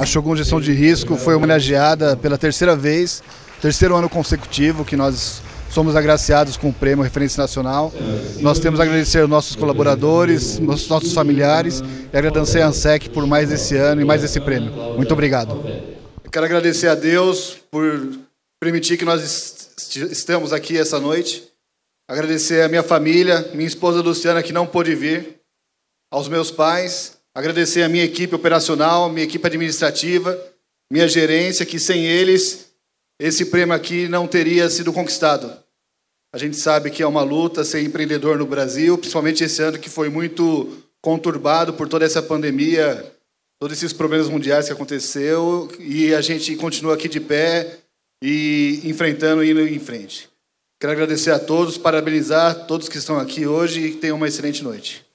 A Shogun Gestão de Risco foi homenageada pela terceira vez, terceiro ano consecutivo que nós somos agraciados com o prêmio Referência Nacional. Nós temos a agradecer aos nossos colaboradores, nossos familiares e agradecer a ANSEC por mais esse ano e mais esse prêmio. Muito obrigado. Eu quero agradecer a Deus por permitir que nós estamos aqui essa noite. Agradecer a minha família, minha esposa Luciana, que não pôde vir, aos meus pais. Agradecer a minha equipe operacional, minha equipe administrativa, minha gerência, que sem eles esse prêmio aqui não teria sido conquistado. A gente sabe que é uma luta ser empreendedor no Brasil, principalmente esse ano que foi muito conturbado por toda essa pandemia, todos esses problemas mundiais que aconteceu, e a gente continua aqui de pé e enfrentando e indo em frente. Quero agradecer a todos, parabenizar todos que estão aqui hoje e que tenham uma excelente noite.